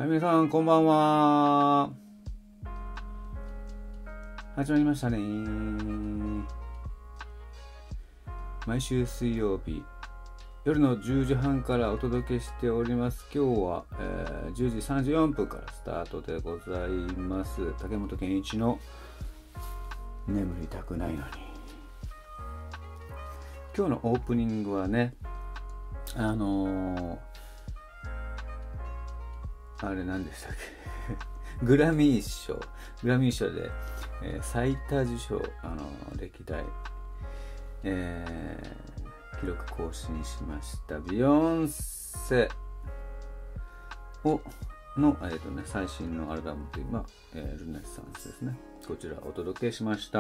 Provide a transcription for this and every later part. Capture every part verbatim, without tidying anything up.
はい、皆さんこんばんは。始まりましたね。毎週水曜日夜のじゅうじはんからお届けしております。今日は、えー、じゅうじさんじゅうよんぷんからスタートでございます。竹本健一の眠りたくないのに。今日のオープニングはね、あのー、あれ何でしたっけグラミー賞グラミー賞で、えー、最多受賞、あのー、歴代、えー、記録更新しましたビヨンセをの、えーとね、最新のアルバムという、まあえー、ルネッサンスですね。こちらお届けしました。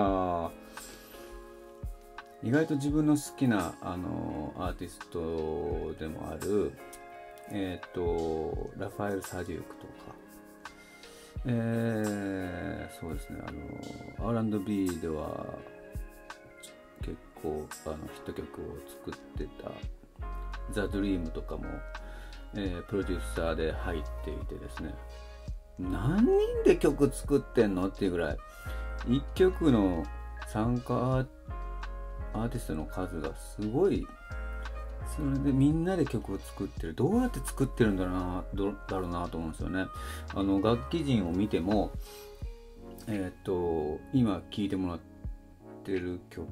意外と自分の好きな、あのー、アーティストでもあるえっ、ー、とラファエル・サデュークとか、えー、そうですね、あの アールアンドビー では結構あのヒット曲を作ってたザ・ドリームとかも、えー、プロデューサーで入っていてですね、何人で曲作ってんのっていうぐらいいっきょくの参加アーティストの数がすごい。それでみんなで曲を作ってる。どうやって作ってるんだろうな、どだろうなと思うんですよね。あの楽器陣を見ても、えっと今聴いてもらってる曲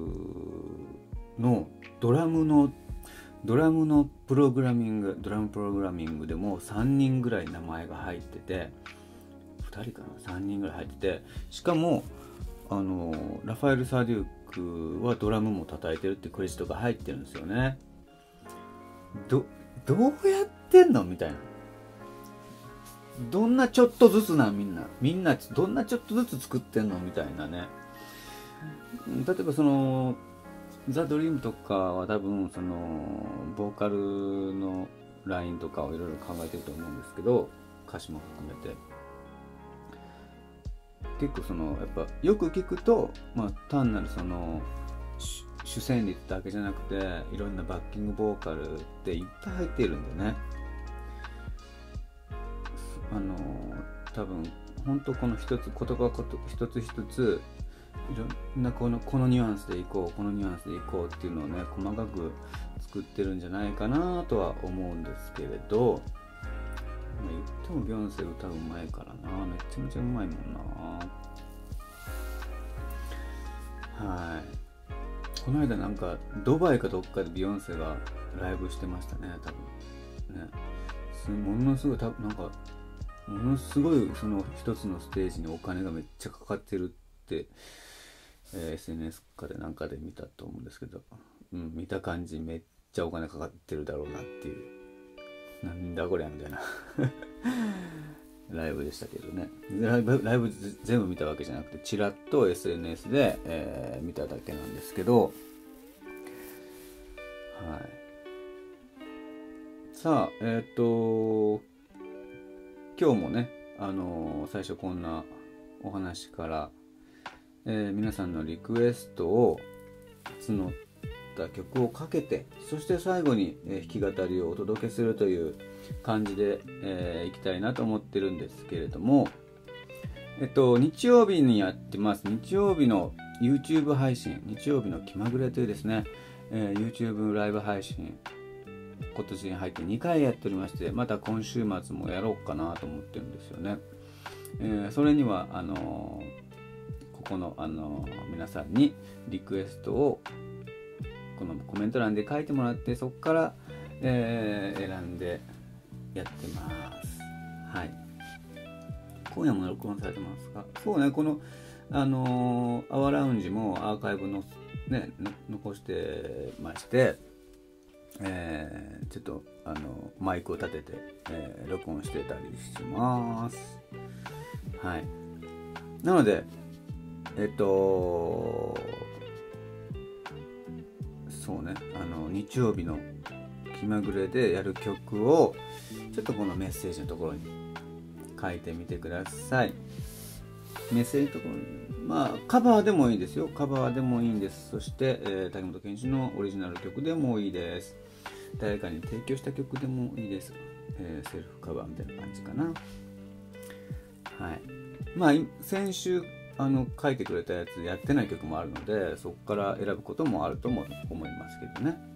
のドラムのドラムのプログラミング、ドラムプログラミングでもさんにんぐらい名前が入ってて、ふたりかな、さんにんぐらい入ってて、しかもあのラファエル・サデュークはドラムも叩いてるってクレジットが入ってるんですよね。ど, どうやってんのみたいな。どんなちょっとずつなみんなみんなどんなちょっとずつ作ってんのみたいなね。例えばそのザ・ドリームとかは多分そのボーカルのラインとかをいろいろ考えてると思うんですけど、歌詞も含めて結構そのやっぱよく聞くと、まあ単なるその主旋律だけじゃなくていろんなバッキングボーカルっていっぱい入っているんでね、あの多分本当この一つ言葉一つ一ついろんなこのこのニュアンスでいこうこのニュアンスでいこうっていうのをね細かく作ってるんじゃないかなとは思うんですけれど、まあ、言ってもビヨンセ歌うまいからな、めちゃめちゃうまいもんな。はい、この間なんかドバイかどっかでビヨンセがライブしてましたね、多分ね。すものすごいたなんかものすごいその一つのステージにお金がめっちゃかかってるって、えー、エスエヌエス かでなんかで見たと思うんですけど、うん、見た感じめっちゃお金かかってるだろうなっていう、なんだこりゃみたいなライブでしたけどね。ライブ、ライブ全部見たわけじゃなくてチラッと エスエヌエス で、えー、見ただけなんですけど、はい。さあえっ、ー、と今日もね、あのー、最初こんなお話から、えー、皆さんのリクエストを募った曲をかけて、そして最後に、えー、弾き語りをお届けするという感じで、えー、いきたいなと思ってるんですけれども、えっと日曜日にやってます。日曜日の YouTube 配信、日曜日の気まぐれというですね、えー、YouTube ライブ配信、今年に入ってにかいやっておりまして、また今週末もやろうかなと思ってるんですよね。えー、それにはあのー、ここの、あのー、皆さんにリクエストをこのコメント欄で書いてもらって、そこから、えー、選んでやってます。はい。今夜も録音されてますか？そうね、このあのー、アワーラウンジもアーカイブのね残してまして、えー、ちょっとあのマイクを立てて、えー、録音してたりします。はい。なのでえっとそうね、あの日曜日の気まぐれでやる曲をちょっとこのメッセージのところに書いてみてください。メッセージのところに、まあカバーでもいいですよ。カバーでもいいんです。そして、えー、竹本健一のオリジナル曲でもいいです。誰かに提供した曲でもいいです。 えー、セルフカバーみたいな感じかな。はい。まあ先週あの書いてくれたやつやってない曲もあるので、そこから選ぶこともあるとも思いますけどね。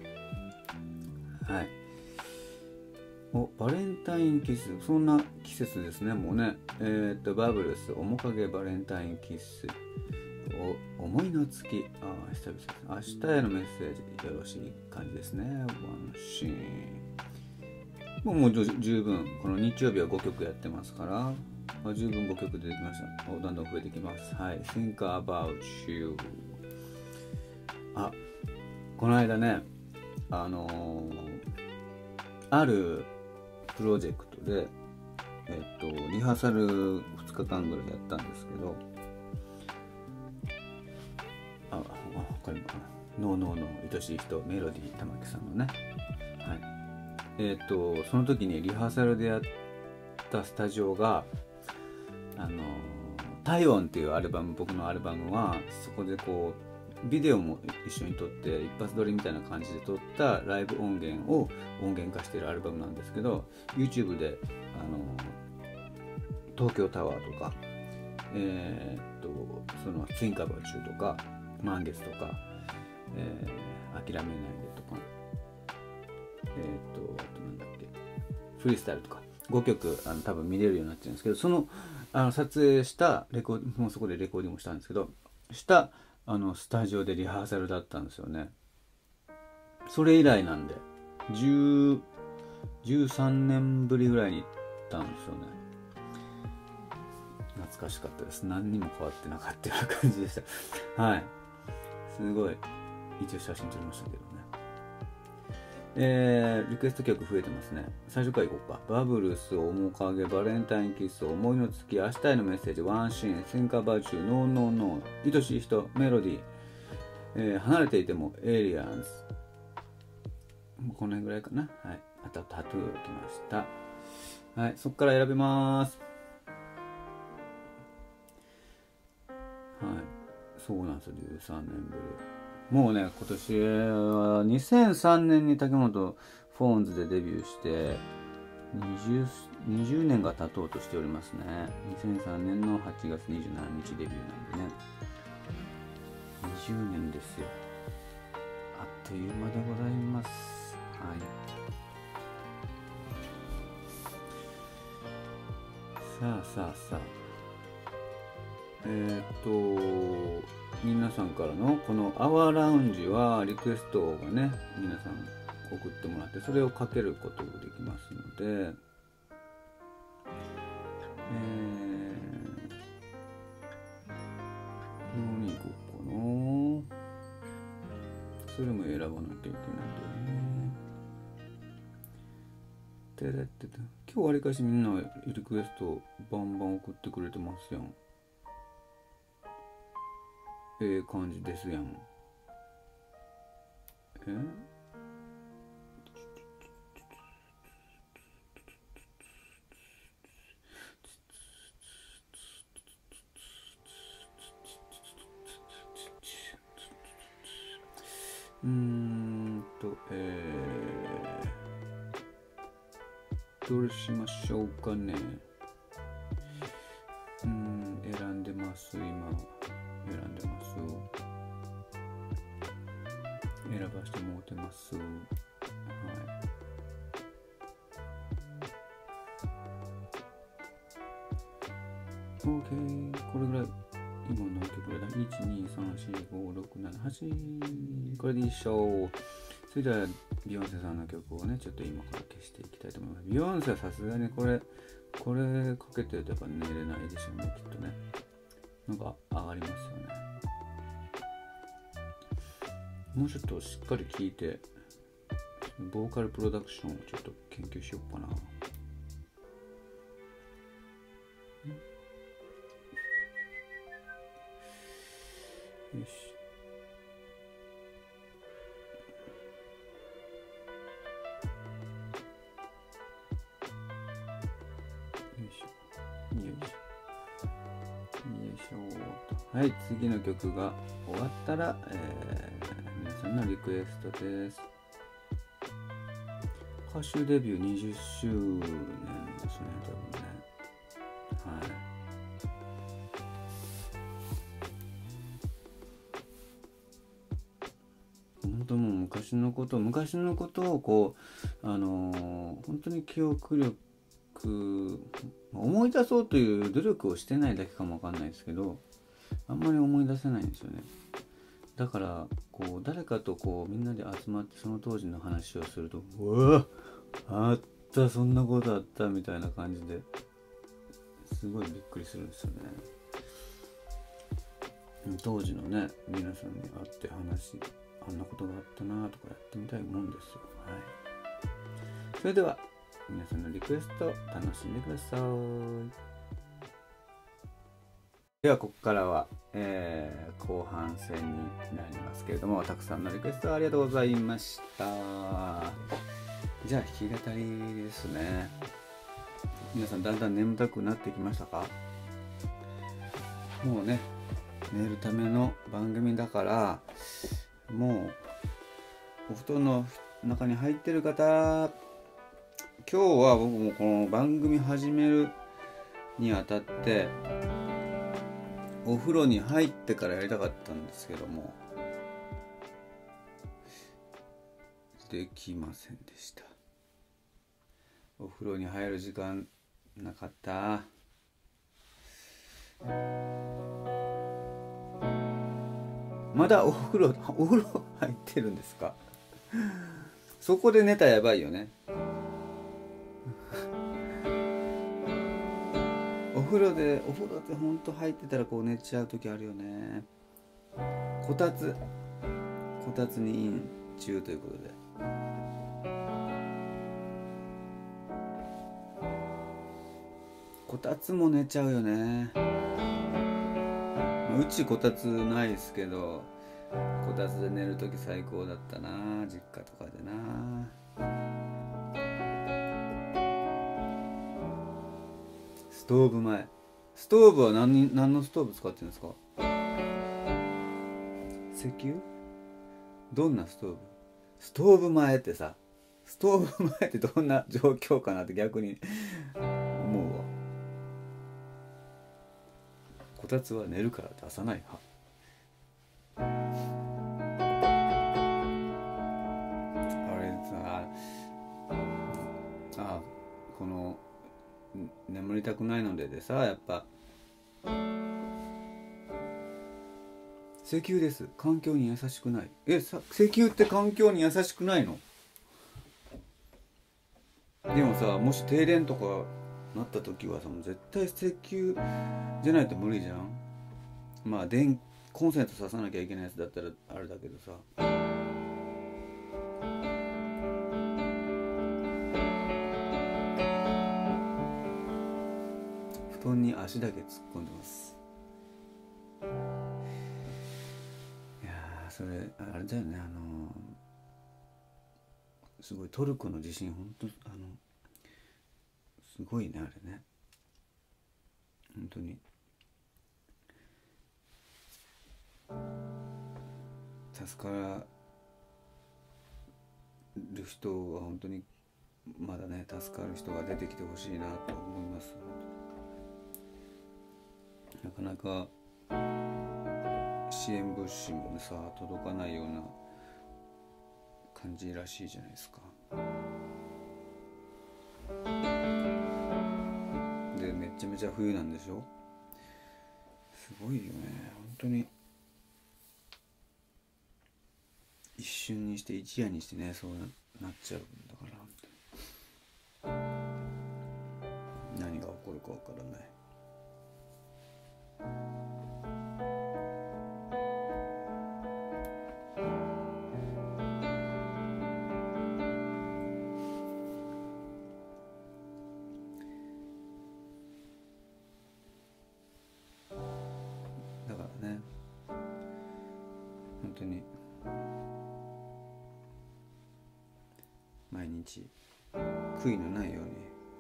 はい。お、バレンタインキス、そんな季節ですね、もうね。えっとバブルス、面影バレンタインキス、お思いの月、あ、久々です。明日へのメッセージ、よろしい感じですね。ワンシーン。もうもう十分、この日曜日はごきょくやってますから、まあ、十分ごきょく出てきました。お、どんどん増えてきます。はい。Think about you。あ、この間ね、あのー、あるプロジェクトで、えっと、リハーサルふつかかんぐらいやったんですけど、あ、あ、わかります。ノーノーノー、愛しい人、メロディー玉木さんのね。はい。えっと、その時にリハーサルでやったスタジオが、あの、体温っていうアルバム、僕のアルバムは、そこでこう、ビデオも一緒に撮って一発撮りみたいな感じで撮ったライブ音源を音源化しているアルバムなんですけど、 YouTube であの東京タワーとか、えー、っとそのツインカバー中とか満月とか、えー、諦めないでとか、えー、っとあとなんだっけ、フリースタイルとかごきょくあの多分見れるようになってるんですけど、そのあの撮影したレコーディングもそこでレコーディングもしたんですけど、したあのスタジオでリハーサルだったんですよね。それ以来なんでじゅう、じゅうさんねんぶりぐらいに行ったんですよね。懐かしかったです。何にも変わってなかったような感じでした。はい。すごい一応写真撮りましたけどね。えー、リクエスト曲増えてますね。最初からいこうか。バブルス、面影、バレンタインキス、思いの月、明日へのメッセージ、ワンシーン、Think about you、ノーノーノー、愛しい人、メロディー、えー、離れていても、エイリアンズ。この辺ぐらいかな。はい。あとタトゥー来ました。はい。そこから選べます。はい。そうなんですよ。じゅうさんねんぶり。もうね、今年はにせんさんねんに竹本フォーンズでデビューして20、にじゅうねんが経とうとしておりますね。にせんさんねんのはちがつにじゅうしちにちデビューなんでね。にじゅうねんですよ。あっという間でございます。はい。さあさあさあ。えー、っと、皆さんからのこのアワーラウンジはリクエストがね、皆さん送ってもらって、それをかけることができますので、えー、何行こうかな。それも選ばなきゃいけないんだよね。てれってて、今日わりかしみんなリクエストバンバン送ってくれてますやん。ええ感じですやん。えうーんと、えー、どうしましょうかね。うーん、選んでます、今。選んでます。選ばしてもうてます。はい。OK。これぐらい。今何曲ぐらいだ ?いち、に、さん、し、ご、ろく、なな、はち。これでいいしょう。それでは、ビヨンセさんの曲をね、ちょっと今から消していきたいと思います。ビヨンセはさすがにこれ、これかけてるとやっぱ寝れないでしょうね、きっとね。なんか上がりますよね。もうちょっとしっかり聴いて、ボーカルプロダクションをちょっと研究しようかな。よし。よいしょ。よいしょ。よいしょ。はい、次の曲が終わったら、えー、皆さんのリクエストです。 歌手デビューにじゅっしゅうねんですね、多分ね。はい。本当もう昔のこと昔のことをこうあのー、本当に記憶力思い出そうという努力をしてないだけかもわかんないですけど、あんまり思い出せないんですよね。だからこう誰かとこうみんなで集まってその当時の話をすると、うわあったそんなことあったみたいな感じですごいびっくりするんですよね。当時のね皆さんに会って話あんなことがあったなとかやってみたいもんですよ。はい。それでは皆さんのリクエスト楽しんでください。ではここからは、えー、後半戦になりますけれども、たくさんのリクエストありがとうございました。じゃあ弾き語りですね。皆さんだんだん眠たくなってきましたか？もうね寝るための番組だから、もうお布団の中に入ってる方、今日は僕もこの番組始めるにあたってお風呂に入ってからやりたかったんですけどもできませんでした。お風呂に入る時間なかった。まだお風呂お風呂入ってるんですか？そこで寝たらやばいよね。お風呂でお風呂ってほんと入ってたらこう寝ちゃう時あるよね。こたつこたつにイン中ということで、こたつも寝ちゃうよね。うちこたつないですけど、こたつで寝るとき最高だったな、実家とかでな。ストーブ前、ストーブは 何, 何のストーブ使ってるんですか？石油？どんなストーブ？ストーブ前ってさ、ストーブ前ってどんな状況かなって逆に思うわ。こたつは寝るから出さない派。あれさあ、この眠りたくないのででさ、やっぱ石油です。環境に優しくない。え、さ石油って環境に優しくないの？でもさ、もし停電とかなった時はさ、もう絶対石油じゃないと無理じゃん。まあ電コンセント挿さなきゃいけないやつだったらあれだけどさ、布団に足だけ突っ込んでます。いやー、それあれだよね、あのー、すごいトルコの地震、ほんとあのすごいね、あれね、本当に助からる人は本当にまだね、助かる人が出てきてほしいなと思います。なかなか支援物資もさ届かないような感じらしいじゃないですか。でめちゃめちゃ冬なんでしょ。すごいよね、本当に一瞬にして一夜にしてね、そうなっちゃうんだから、何が起こるかわからない。だからね、本当に毎日悔いのないように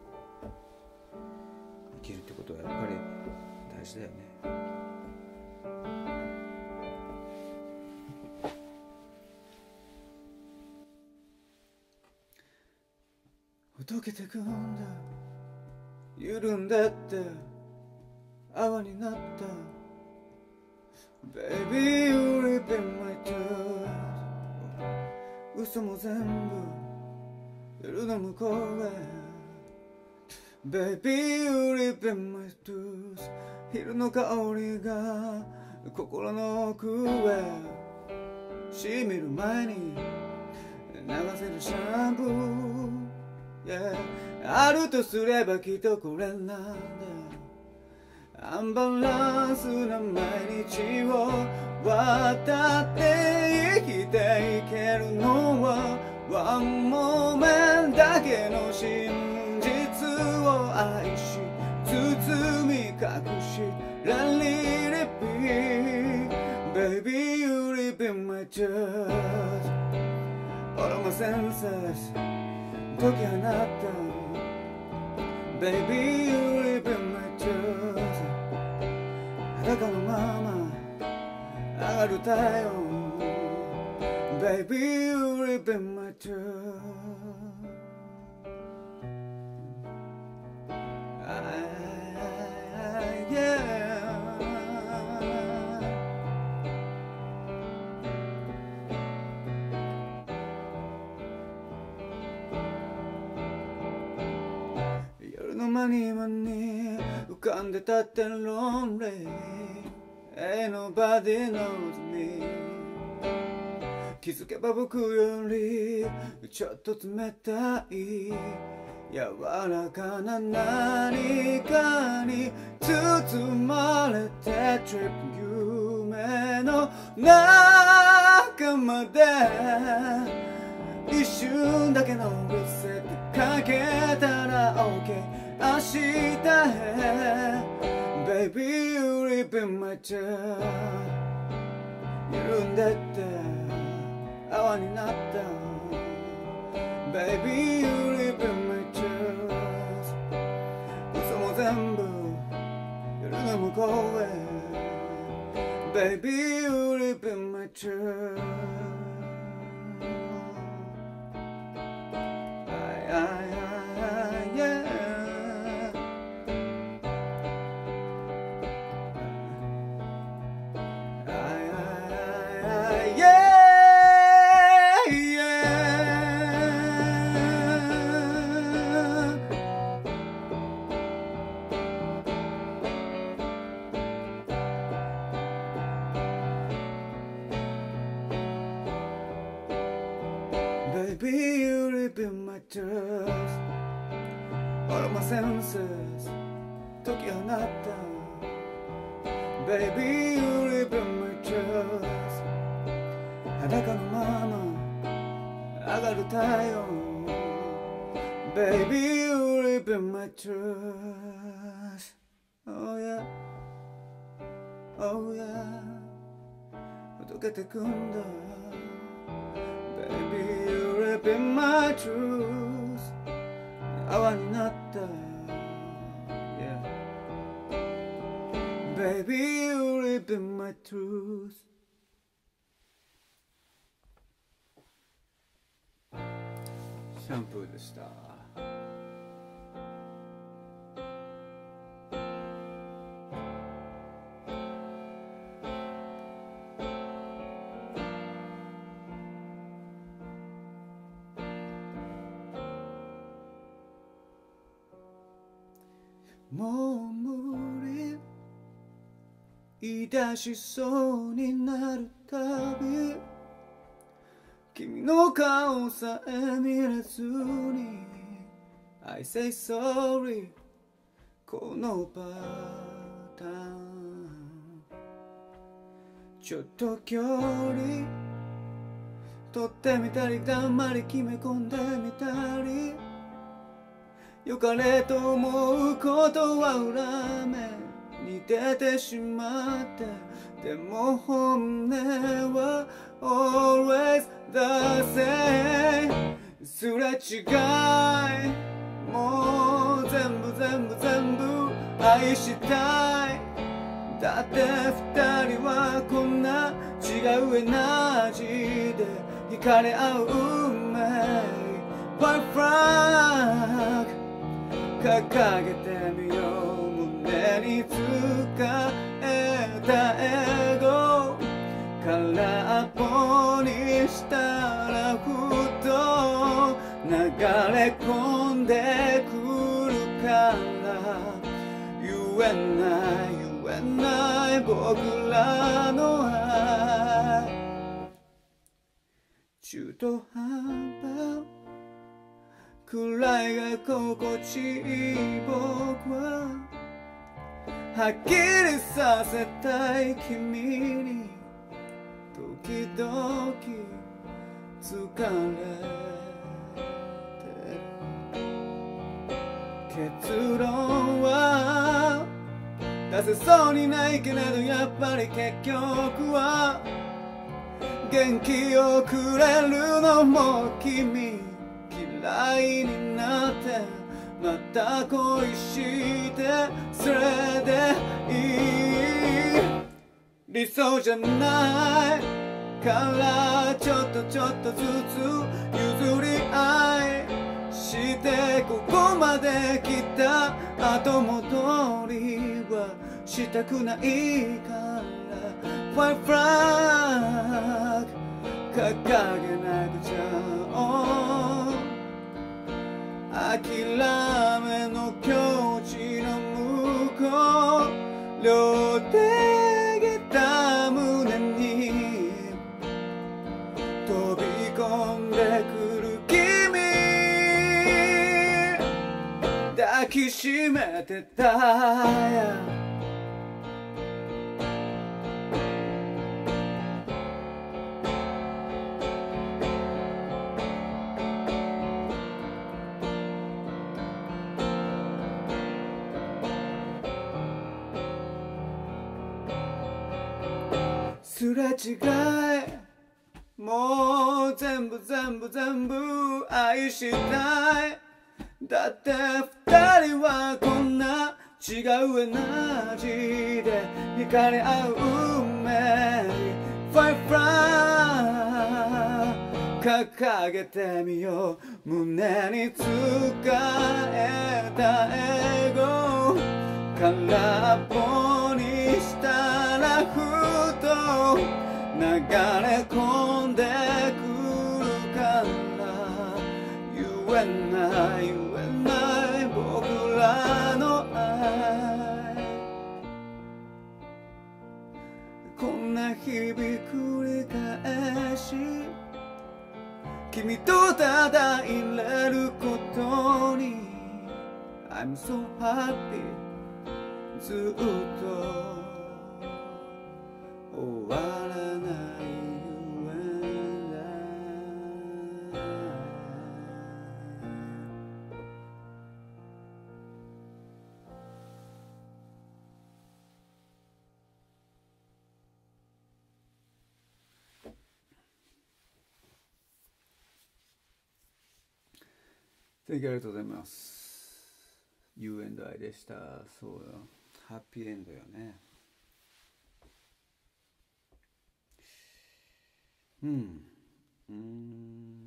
生きるってことはやっぱり大事だよね。 溶けてくんだ緩んでって泡になった Baby you live in my truth 嘘も全部夜の向こうへ Baby you live in my truth 昼の香りが心の奥へしみる前に流せるシャンプー、yeah、あるとすればきっとこれなんだアンバランスな毎日を渡って生きていけるのはワンモーメンだけの真実を愛し包み隠し Let it repeat Baby you live in my chest All of my senses 解き放った Baby you live in my chest 裸のまま上がる太陽 Baby you live in my chest Yeah間に間に浮かんでたって Lonely Ain't nobody knows me 気づけば僕よりちょっと冷たい柔らかな何かに包まれて Trip 夢の中まで一瞬だけのリセットかけたら OK明日へ Baby you live in my chest 緩んでって泡になった Baby you live in my chest 嘘も全部夜の向こうへ Baby you live in my chest I, I, I, yeah Baby you live in my chest All of my senses 解き放った Baby you live in my chest 裸のまま上がる太陽 Baby you live in my chest Oh yeah Oh yeah 溶けてくんだBaby you live in my truth 泡になった Yeah Baby you live in my truth シャンプーでしたもう無理言い出しそうになるたび君の顔さえ見れずに I say sorry このパターンちょっと距離取ってみたりだんまり決め込んでみたり良かれと思うことは裏目に出てしまってでも本音は always the same すれ違いもう全部全部全部愛したいだって二人はこんな違うエナジーで惹かれ合う運命 White flag 掲げてみよう。胸に使えたエゴ空っぽにしたらふと流れ込んでくるから言えない言えない僕らの愛中途半端くらいが心地いい僕ははっきりさせたい君に時々疲れてる結論は出せそうにないけれどやっぱり結局は元気をくれるのも君嫌いになってまた恋してそれでいい理想じゃないからちょっとちょっとずつ譲り合いしてここまで来た後戻りはしたくないからWhite flag 掲げなくちゃ諦めの境地の向こう両手げた胸に飛び込んでくる君抱きしめてたやすれ違いもう全部全部全部愛したいだって二人はこんな違うエナジーで惹かれ合う運命 Fight flag 掲げてみよう胸に使えたエゴ空っぽにしたらふと流れ込んでくるから言えない言えない僕らの愛こんな日々繰り返し君とただいれることに I'm so happyずっと終わらないThank you ありがとうございます。You and I でした。そうよ。ハッピーエンドよね。うん。うーん。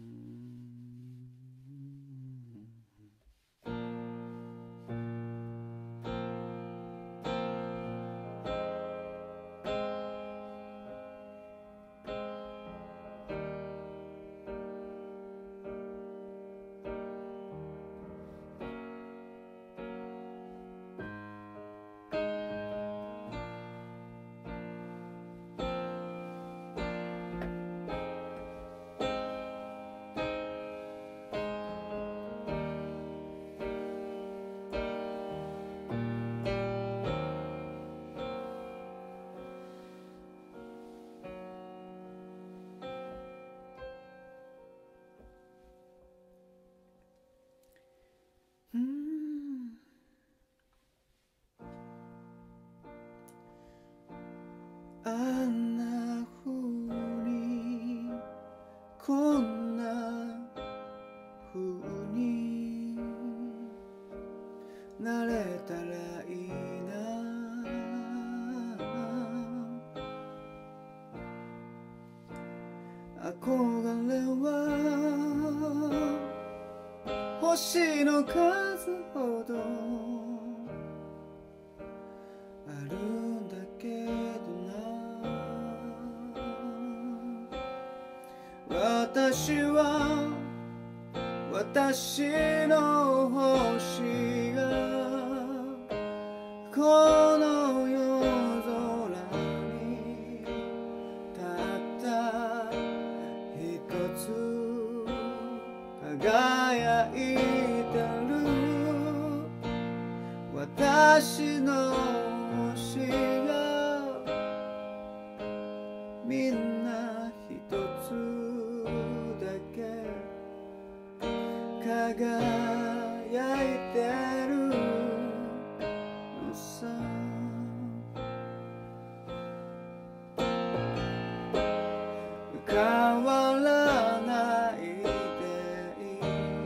あんなふうにこんなふうになれたらいいな憧れは星の数ほどあるんだけどな。私は私の星がこの夜空にたった一つ輝いてる。私の星がみんな一つだけ輝いてるのさ。変わらないでいい、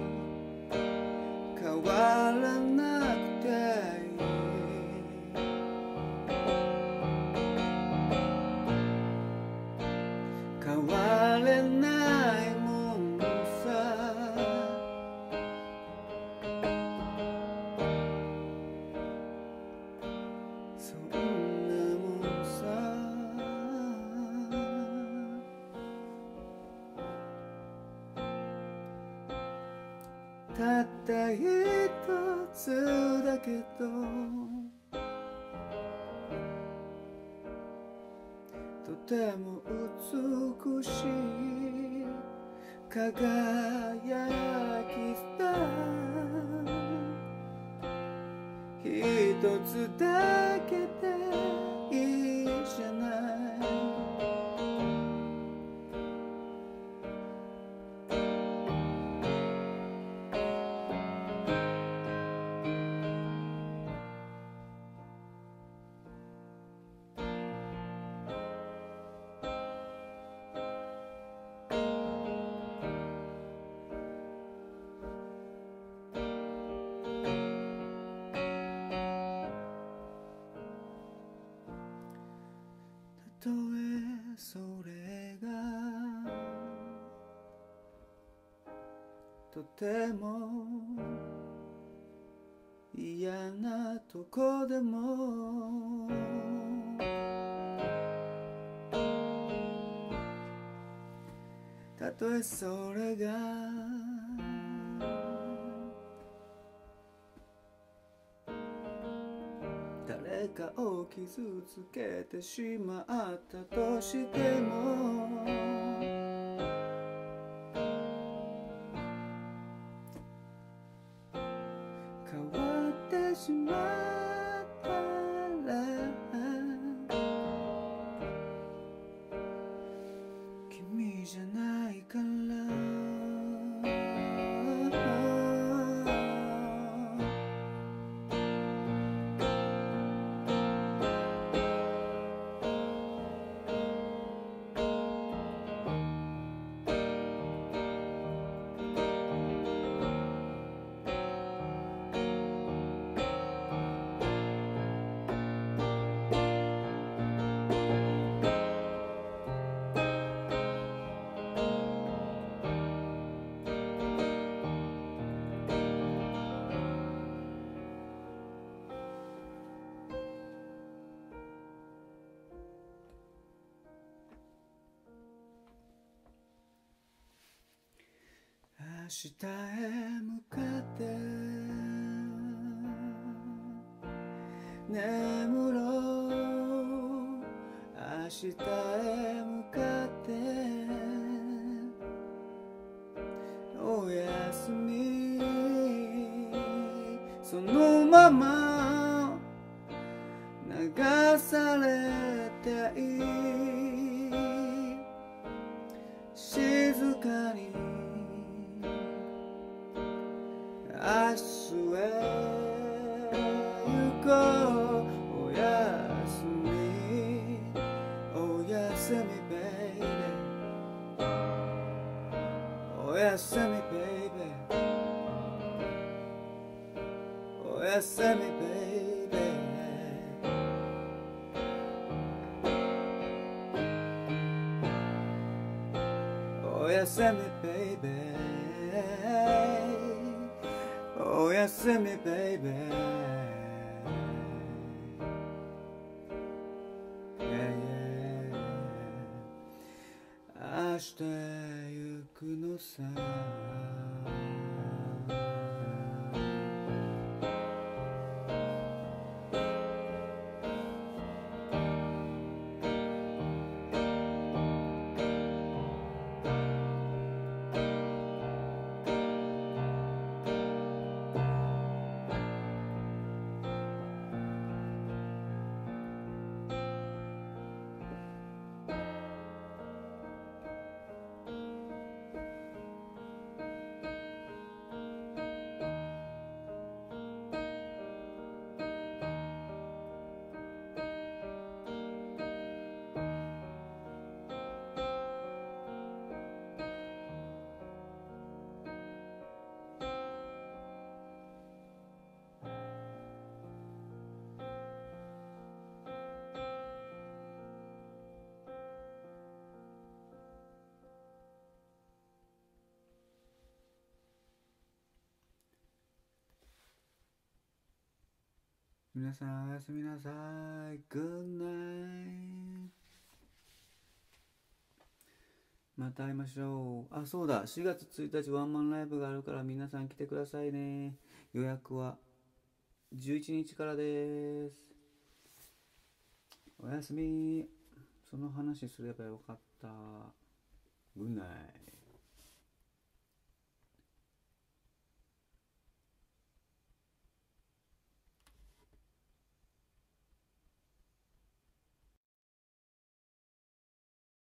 変わらなくていい。変われないもんさ。そんなもんさ。たった一つだけどとても美しい輝きさ。一つだけでいいじゃない。たとえそれがとても嫌なとこでも、たとえそれが誰かを傷つけてしまったとしても、変わってしまったら君じゃないから。明日へ向かって眠ろう。明日へ向かっておやすみ。そのまま流されていい。静かに明日へ行こう。おやすみ、おやすみベイベー、おやすみベイベー、おやすみベイベー、おやすみベイベー。 おやすみベイベー、明日行くのさ。皆さんおやすみなさい。Good night。また会いましょう。あ、そうだ。しがつついたちワンマンライブがあるから皆さん来てくださいね。予約はじゅういちにちからです。おやすみ。その話すればよかった。Good night。